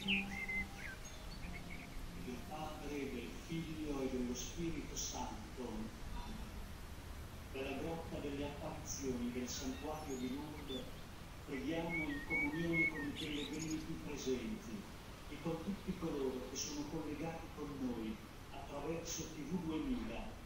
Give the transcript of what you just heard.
Del Padre, del Figlio e dello Spirito Santo. Dalla grotta delle apparizioni del santuario di Lourdes preghiamo in comunione con i pellegrini qui presenti e con tutti coloro che sono collegati con noi attraverso TV 2000